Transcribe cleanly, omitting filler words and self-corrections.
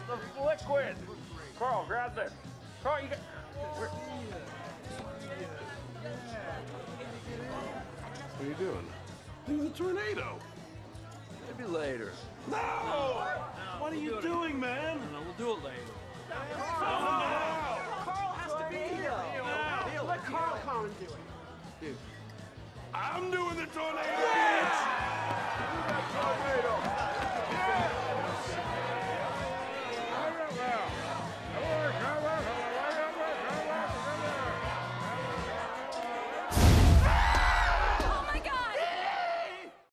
the liquid. Carl, grab this. Carl, you got. What are you doing? There's a tornado. Maybe later. No! What are you doing, man? No, we'll do it later. Carl has to be here. Let Carl come and do it. I'm doing the tornado.